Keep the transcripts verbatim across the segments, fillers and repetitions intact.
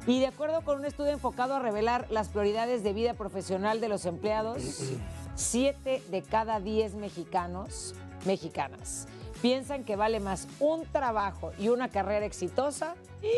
Y de acuerdo con un estudio enfocado a revelar las prioridades de vida profesional de los empleados, siete de cada diez mexicanos, mexicanas, piensan que vale más un trabajo y una carrera exitosa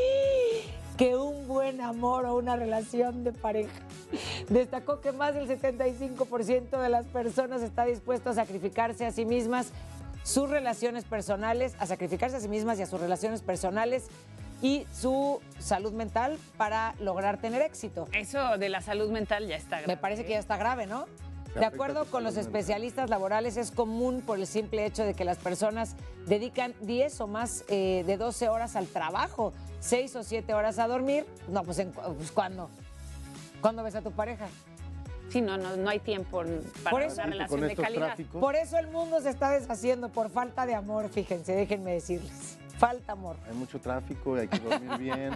que un buen amor o una relación de pareja. Destacó que más del setenta y cinco por ciento de las personas está dispuesto a sacrificarse a sí mismas sus relaciones personales, a sacrificarse a sí mismas y a sus relaciones personales y su salud mental para lograr tener éxito. Eso de la salud mental ya está grave. Me parece que ya está grave, ¿no? De acuerdo con los especialistas laborales, es común por el simple hecho de que las personas dedican diez o más eh, de doce horas al trabajo, seis o siete horas a dormir. No, pues, en, pues ¿cuándo? ¿Cuándo ves a tu pareja? Sí, no, no, no hay tiempo para por eso, una relación de calidad. Tráficos. Por eso el mundo se está deshaciendo, por falta de amor, fíjense, déjenme decirles. Falta amor. Hay mucho tráfico y hay que dormir bien.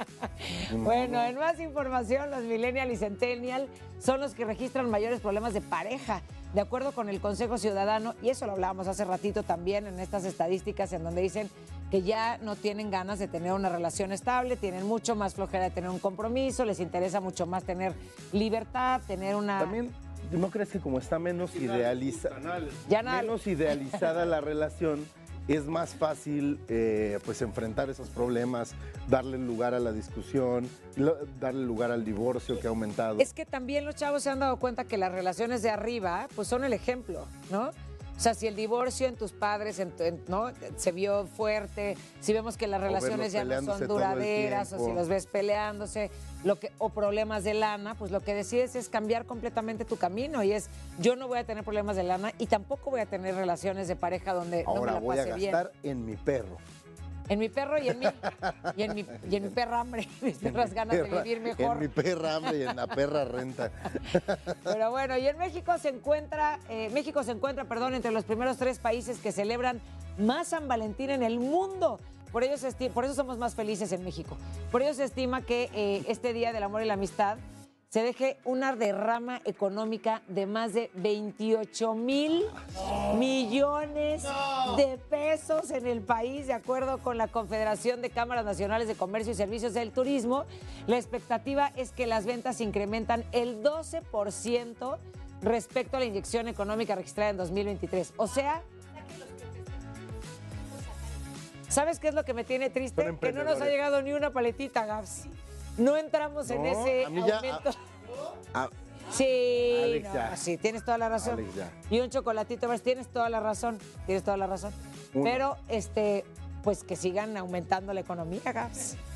Bueno, en más información, los millennial y centennial son los que registran mayores problemas de pareja, de acuerdo con el Consejo Ciudadano, y eso lo hablábamos hace ratito también en estas estadísticas en donde dicen que ya no tienen ganas de tener una relación estable, tienen mucho más flojera de tener un compromiso, les interesa mucho más tener libertad, tener una... También, ¿no crees que como está menos, idealiza... ya nada... menos idealizada la relación, es más fácil eh, pues enfrentar esos problemas, darle lugar a la discusión, lo, darle lugar al divorcio que ha aumentado? Es que también los chavos se han dado cuenta que las relaciones de arriba pues son el ejemplo, ¿no? O sea, si el divorcio en tus padres en, en, ¿no? se vio fuerte, si vemos que las relaciones ya no son duraderas, o si los ves peleándose, lo que, o problemas de lana, pues lo que decides es cambiar completamente tu camino y es, yo no voy a tener problemas de lana y tampoco voy a tener relaciones de pareja donde Ahora no me la voy a pase gastar bien. en mi perro. En mi perro y en mí, y en mi, y en mi perra hambre, mis perras ganas perra, de vivir mejor. En mi perra hambre y en la perra renta. Pero bueno, y en México se encuentra, eh, México se encuentra, perdón, entre los primeros tres países que celebran más San Valentín en el mundo. Por ello, se esti- por eso somos más felices en México. Por ello se estima que eh, este Día del Amor y la Amistad se deje una derrama económica de más de veintiocho mil millones de pesos en el país, de acuerdo con la Confederación de Cámaras Nacionales de Comercio y Servicios del Turismo. La expectativa es que las ventas incrementan el doce por ciento respecto a la inyección económica registrada en dos mil veintitrés. O sea, ¿sabes qué es lo que me tiene triste? Que no nos ha llegado ni una paletita, Gabs. No entramos en No, ese a mí ya, aumento. a- a- Sí, Alex, no, ya. sí, tienes toda la razón. Alex, ya. Y un chocolatito más, tienes toda la razón, tienes toda la razón. Uno. Pero, este, pues que sigan aumentando la economía, Gabs.